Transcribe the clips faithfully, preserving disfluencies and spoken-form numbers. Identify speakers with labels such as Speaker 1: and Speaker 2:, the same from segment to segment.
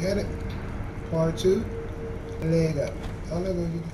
Speaker 1: Got it. Part two. Leg up. Oh, let go get it.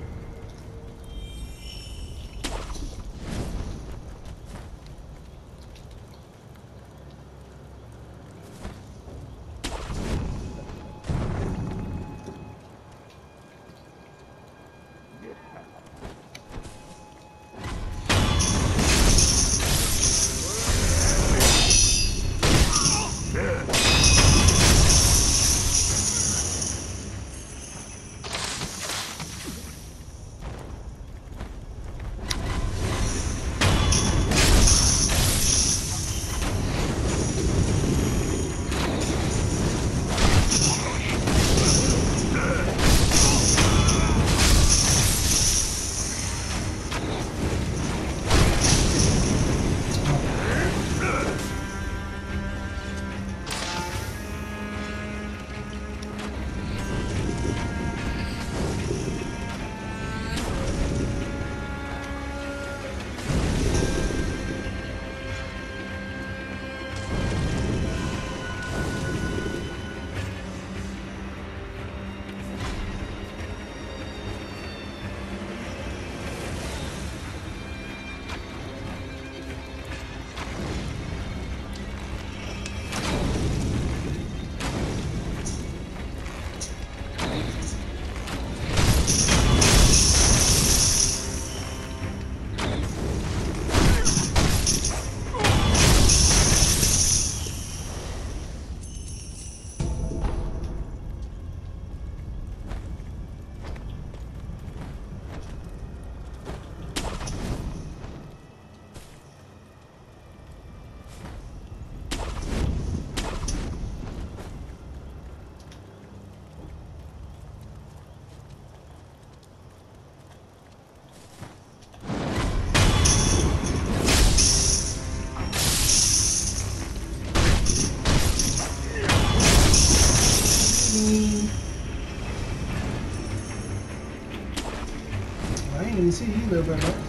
Speaker 1: I ain't even see you little bit, man.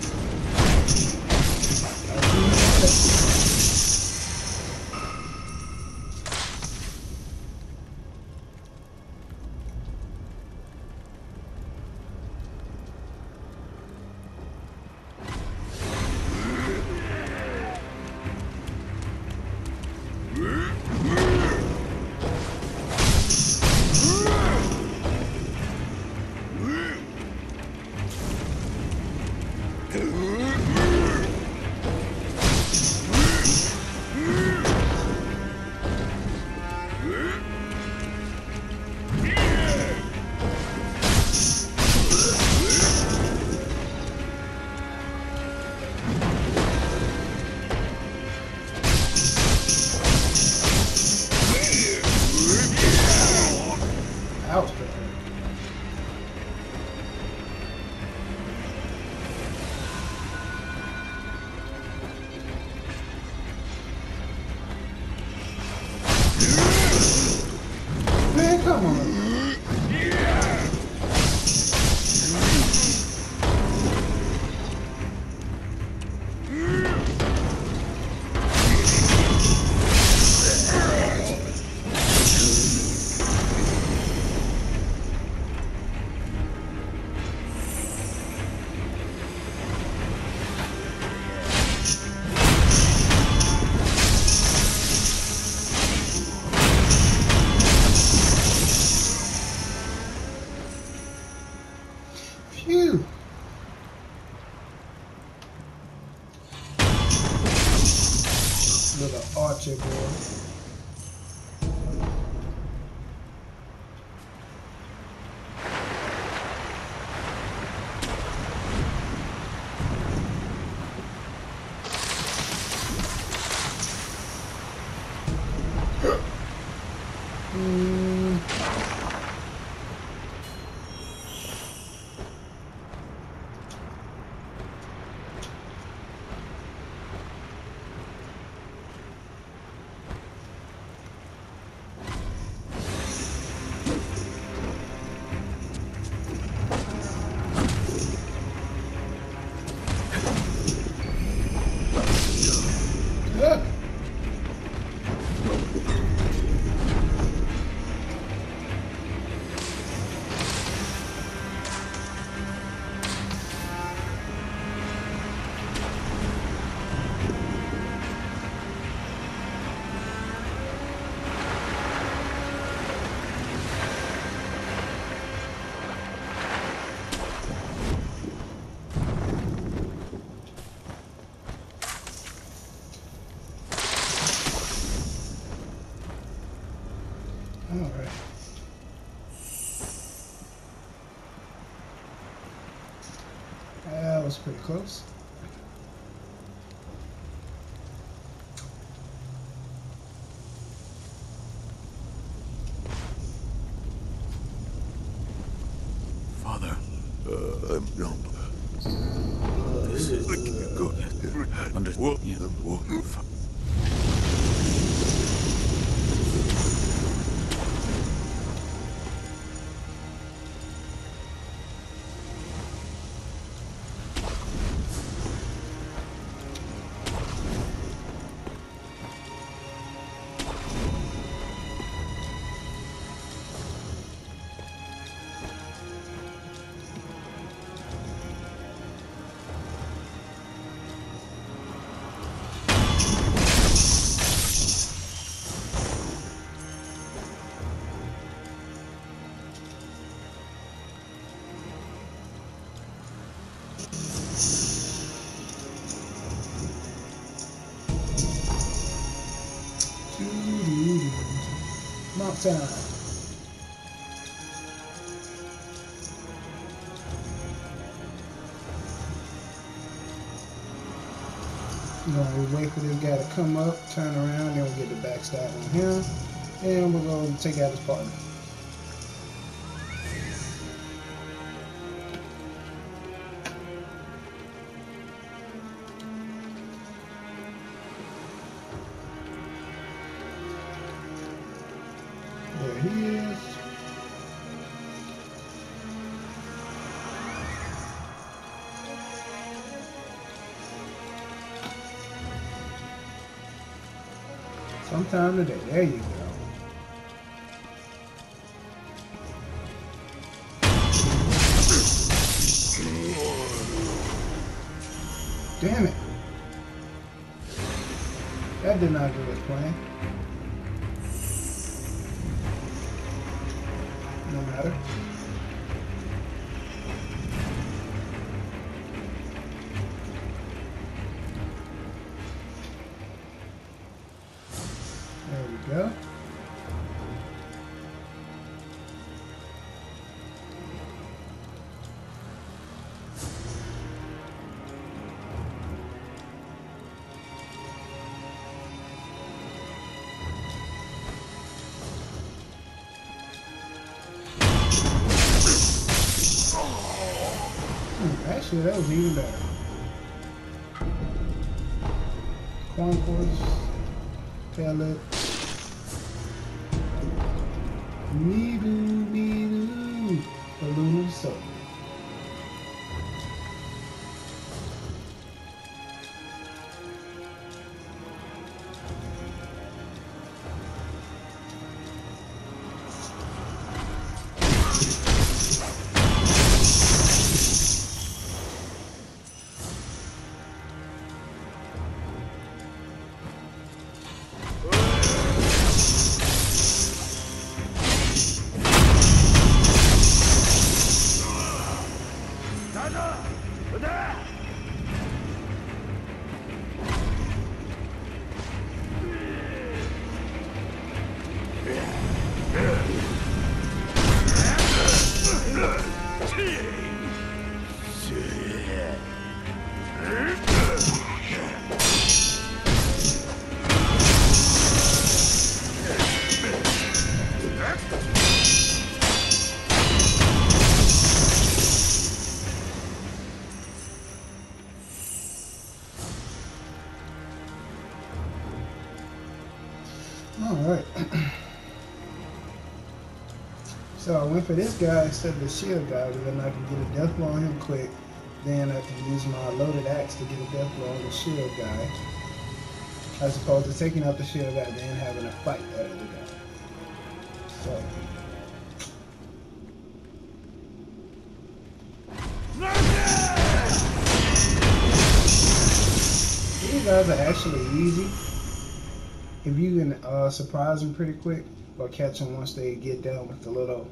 Speaker 1: Ouch. Man, come on. Phew. Little archer boy. Mm. Alright. That was pretty close.
Speaker 2: Father, uh, no. This is good. Under yeah.
Speaker 1: Mark time. You know, we wait for this guy to come up, turn around, then we'll get the backstab on him, and we're going to take out his partner. There he is. Sometime today. There you go. Damn it. That did not go as planned. No matter. There we go. Actually, that was even better. Concourse, pellet, needle, needle, balloon of soap. Alright. So I went for this guy instead of the shield guy because then I can get a death blow on him quick. Then I can use my loaded axe to get a death blow on the shield guy. As opposed to taking out the shield guy and then having a fight that other guy. So. These guys are actually easy. If you can uh, surprise them pretty quick or catch them once they get down with the little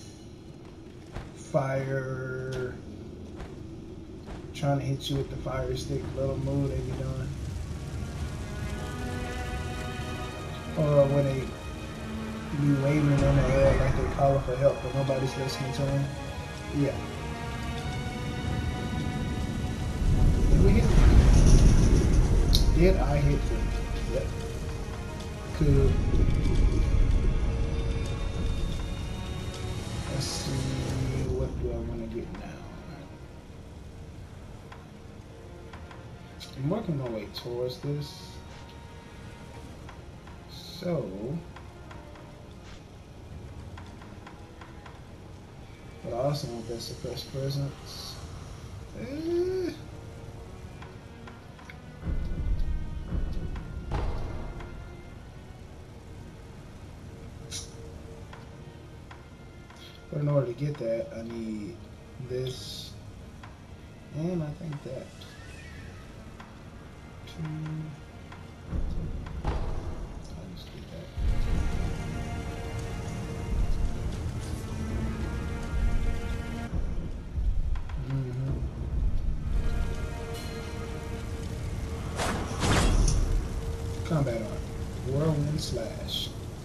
Speaker 1: fire, trying to hit you with the fire stick little move they be doing. Or when they be waving in the air like they're calling for help, but nobody's listening to them. Yeah. Did we hit? Did I hit them? Yep. Cool. Let's see, what do I want to get now? I'm working my way towards this. So, but I also want that suppressed presence. Eh. But in order to get that, I need this, and I think that. Two. I'll just do that. Mm-hmm. Combat art. Whirlwind slash.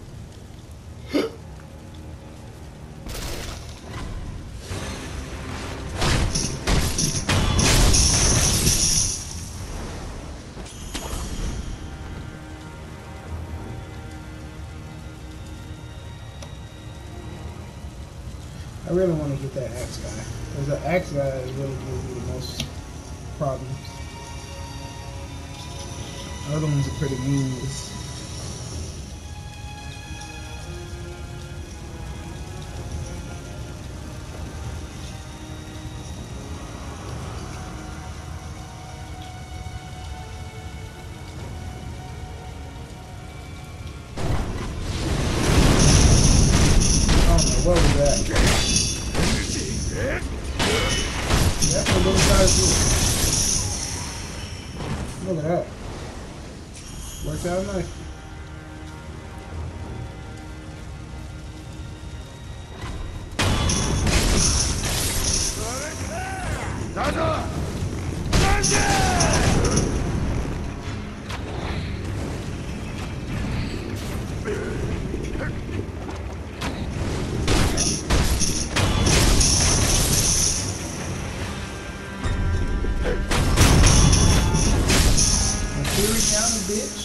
Speaker 1: I really want to get that axe guy, because the axe guy is really giving me the most problems. The other ones are pretty meaningless. I don't know, what was that? That's a little size too. Look at that. Worked out nice. Bitch.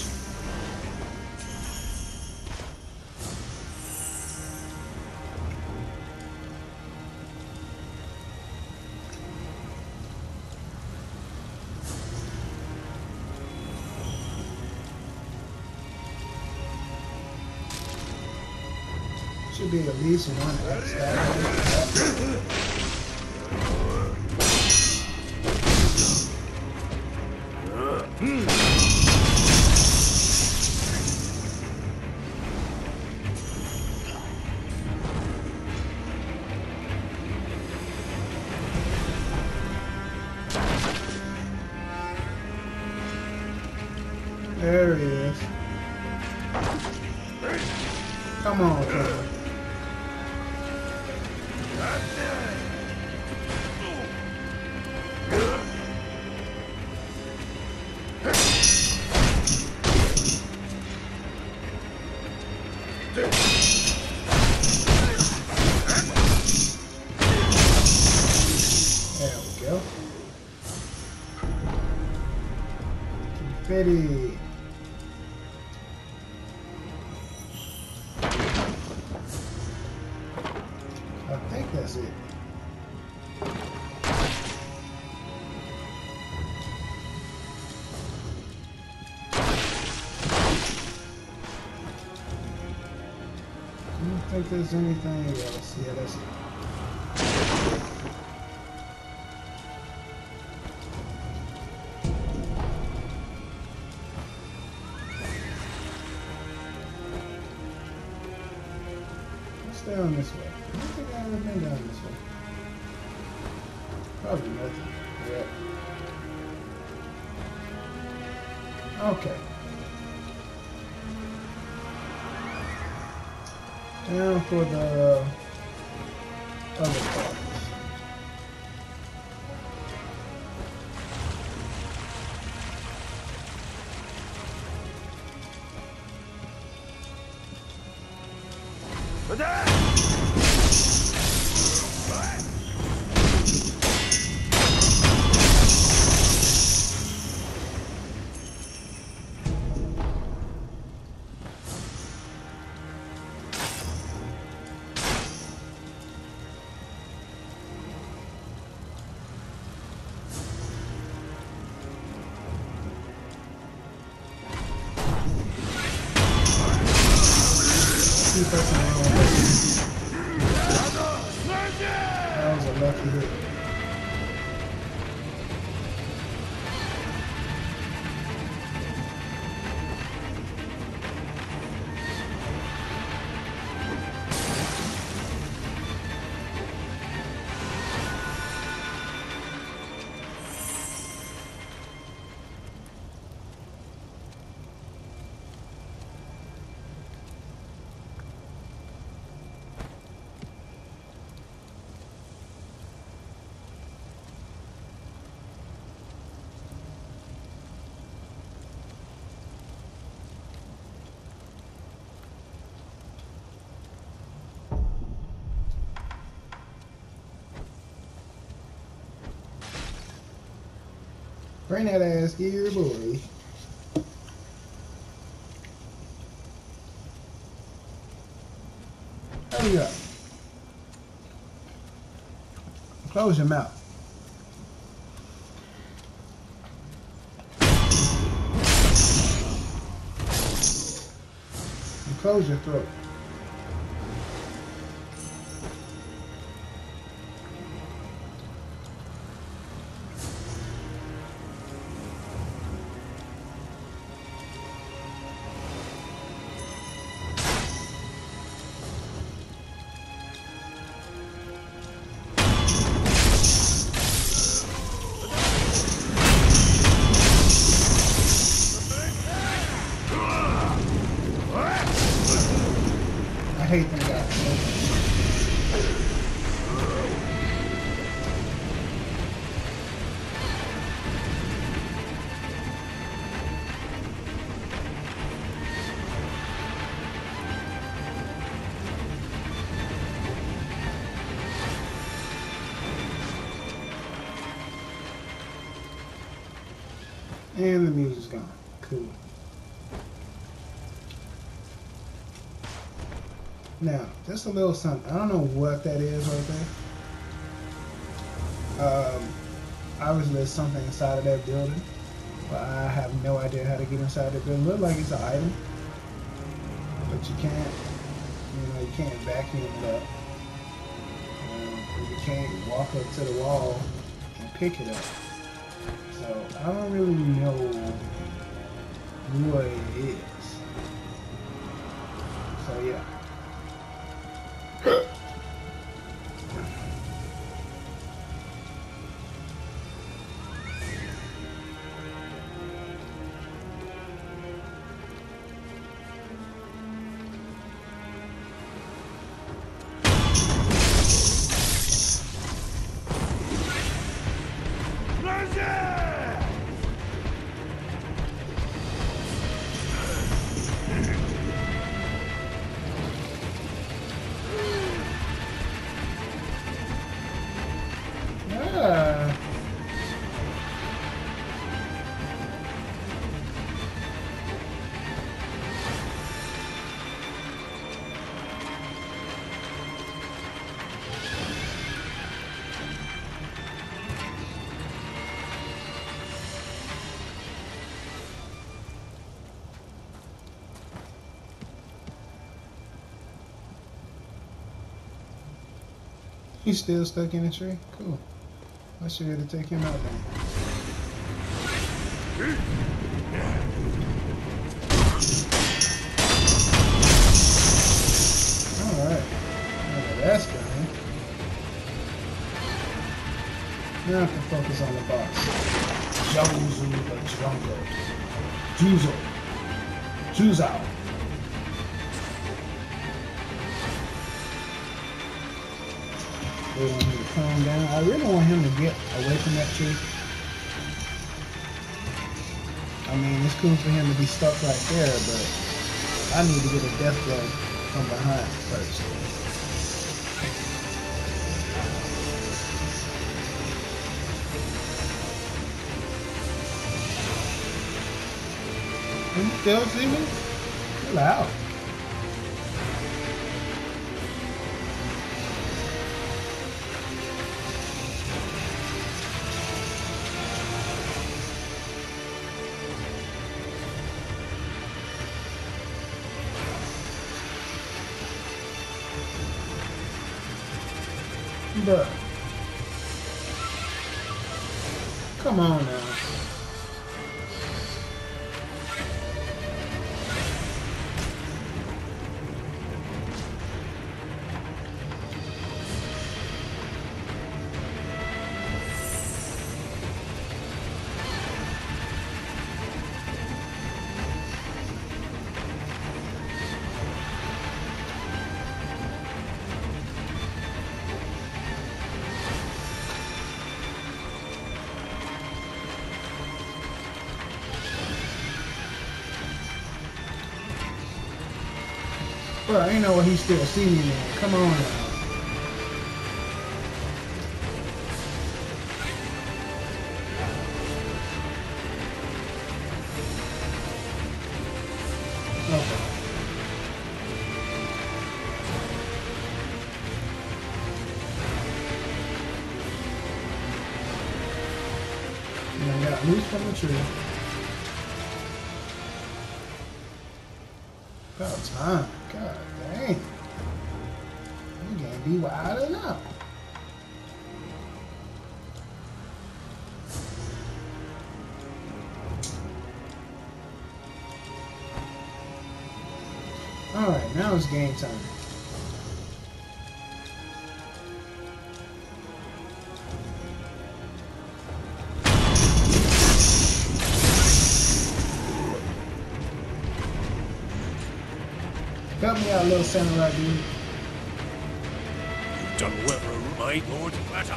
Speaker 1: Should be at least one X star. There he is. Come on, Trevor. There we go. Confetti. I think that's it. I don't think there's anything else. Yeah, that's it. Let's stay on this way. I don't think I've ever been down this way. Probably nothing. Yeah. Okay. Now for the other parts. That was a lucky hit. Bring that ass here, boy. Hurry up. Close your mouth. And close your throat. I hate them guys. And the music's gone. Cool. Now, just a little something. I don't know what that is right there. Um, obviously there's something inside of that building, but I have no idea how to get inside the building. It looks like it's an item, but you can't, you know, you can't vacuum it up. Um, you can't walk up to the wall and pick it up. So I don't really know what it is. So yeah. He's still stuck in the tree? Cool. I should have to take him out then. Alright. Now that's done. Now I can focus on the boss. Jozu the Jungle. Juzo. Juzao. They want him to calm down. I really want him to get away from that tree. I mean, it's cool for him to be stuck right there, but I need to get a death blow from behind first. You still see me? You're loud. Bruh. Come on now. Bro, I ain't know what he still see me, man. Come on now. Okay. And I got loose from the tree. About time. God dang. You can't be wild enough. Alright, now it's game time. Help me out, little samurai dude.
Speaker 2: You've done well, my Lord Plata.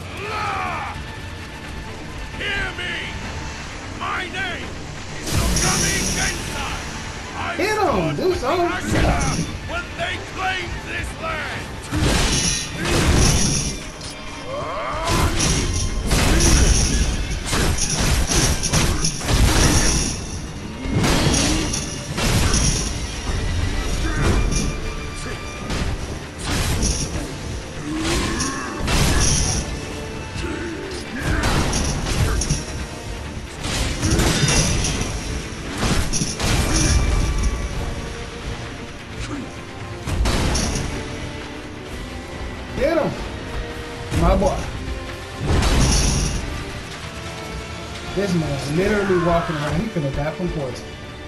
Speaker 2: Hear me! My name is Ogami Gensai. I
Speaker 1: Hit him! Do something!
Speaker 2: When they claimed this land!
Speaker 1: Get him! My boy. This man literally walking around. He finna die from poison.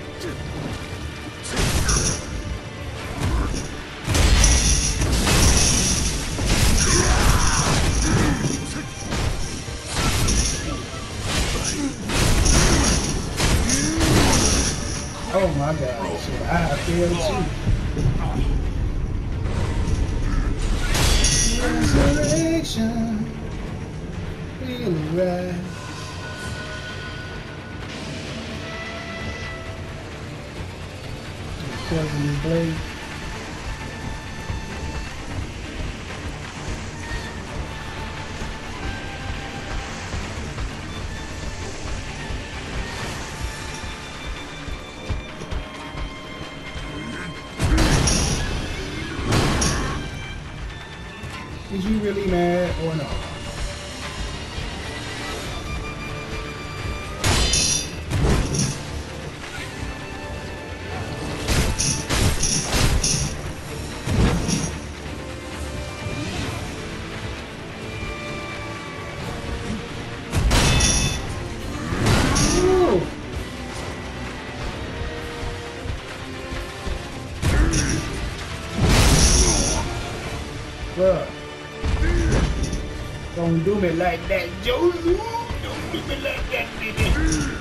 Speaker 1: Oh my god. Shit, I failed too. Resurrection, feel right. Poison his blade. Is you really mad or no? Ooh. Bruh. Don't do me like that, Josu. Don't do me like that, baby.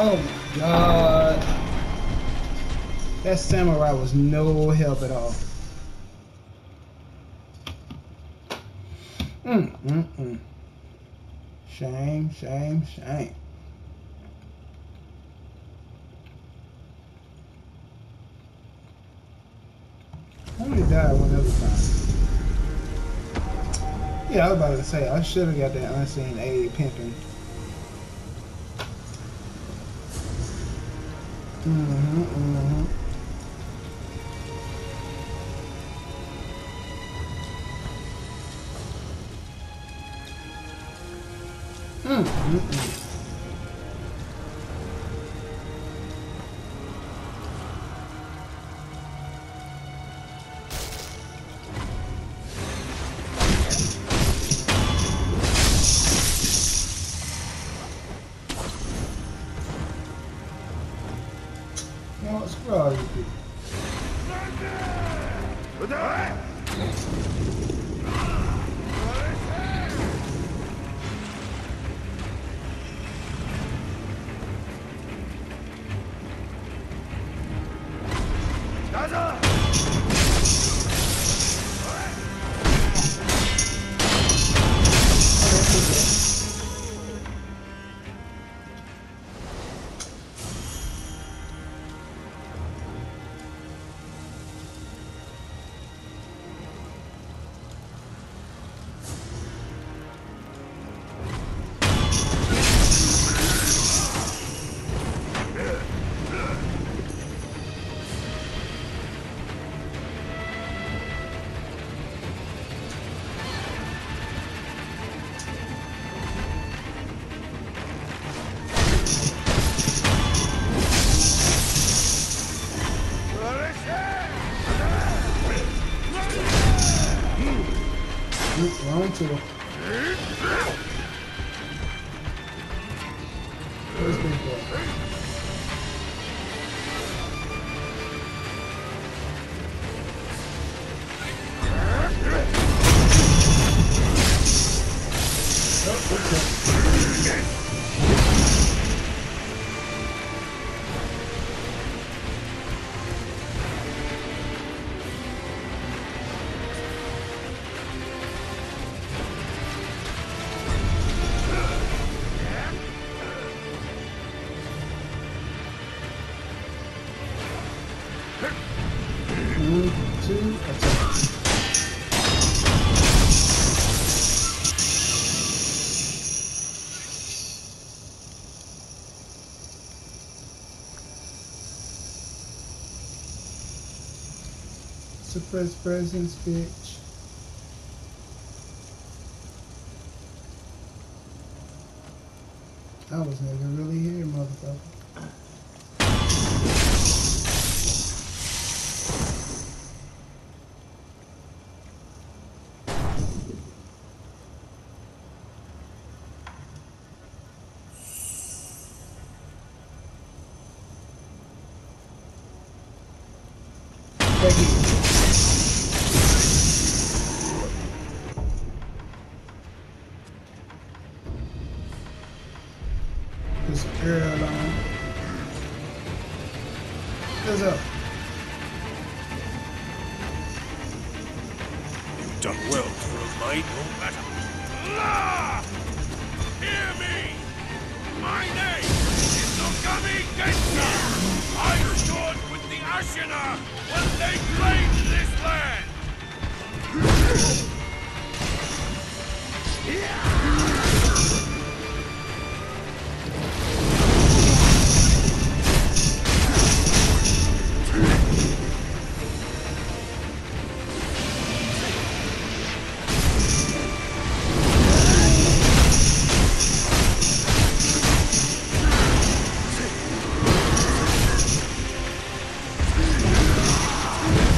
Speaker 1: Oh my god. That samurai was no help at all. Mm, mm, mm. Shame, shame, shame. I only died one other time. Yeah, I was about to say, I should have got that unseen aid pimping. Mm-hmm, mm-hmm. Mm, mm, mm. No, screw all you people. Wrong to it. Where's Big Boy? Oh, okay. One, two, attack. Suppress presence, bitch. I was never really here, motherfucker. This girl on. What's up?
Speaker 2: You've done well to remind no matter. La! Hear me! My name is Nogami Gensa! I fought with the Ashina when they claimed this land!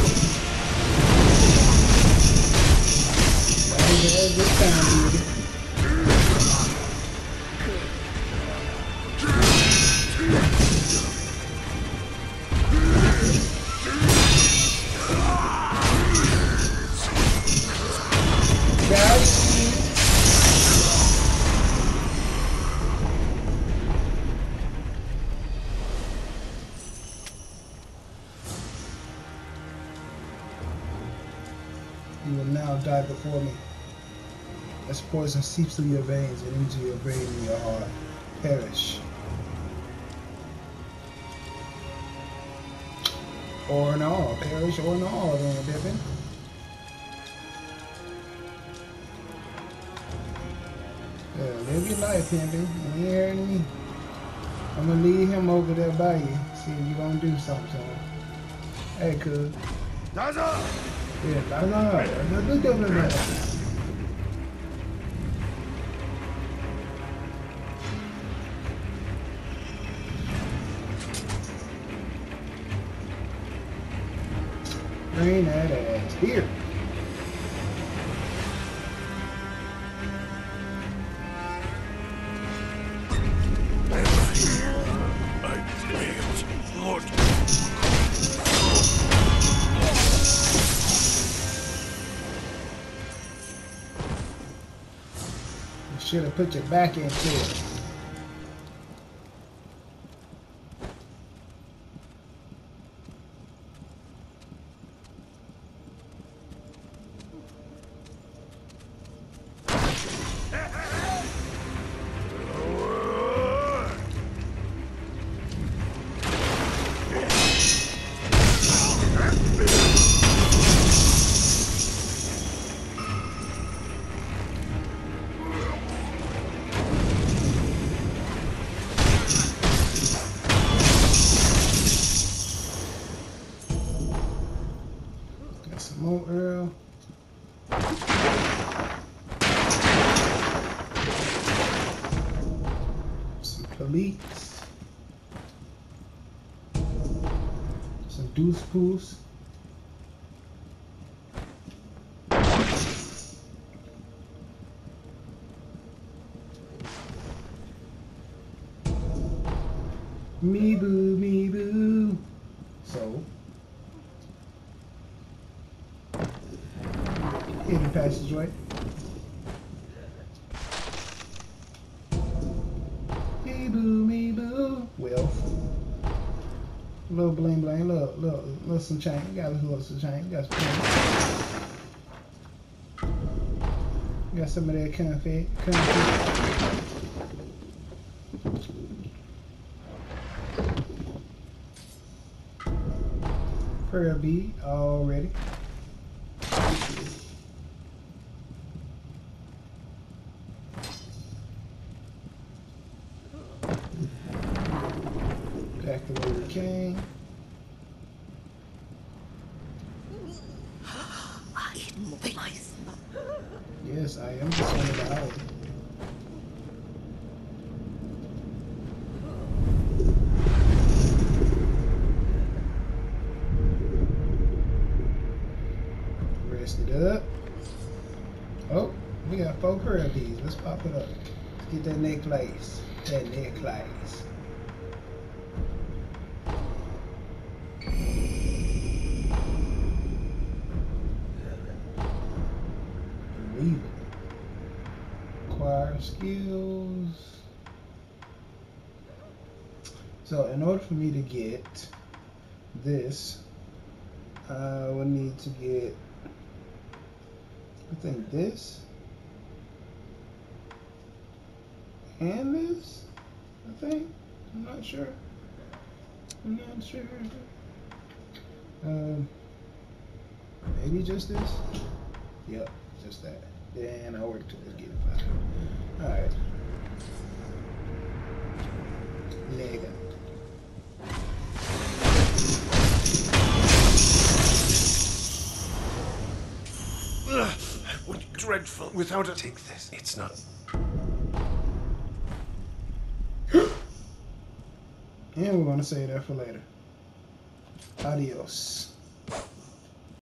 Speaker 1: This time, dude. You will now die before me. As poison seeps through your veins and into your brain and your heart. Perish. Or no, perish or no, then Pippin. Yeah, live your life, Pippin. You hearing me? I'm gonna leave him over there by you. See if you gonna do something to him. Hey, cuz.
Speaker 2: Daza!
Speaker 1: Yeah, Daza. Bring that ass here.
Speaker 2: I failed, Lord.
Speaker 1: You should have put your back into it. More Earl. Some police. Some deuce poos. Me boo, me boo. So. Hidden passageway. Me boo, me boo. Wealth. Little bling bling, little, little, little some chain. You got a little some chain. You got some chain. You got some of that confit. confit. Prayer bead already. Back the way we came. Yes, I am the son of the owl. Rest it up. Oh, we got four curl beads. Let's pop it up. Let's get that necklace. That necklace. Acquire skills. So in order for me to get this, I will need to get, I think this and this, I think. I'm not sure. I'm not sure. Um, maybe just this? Yep, just that. Then I work towards getting five. Alright. Leg
Speaker 2: Ugh, what dreadful. Without a take this. It's not.
Speaker 1: And we're gonna save that for later. Adios.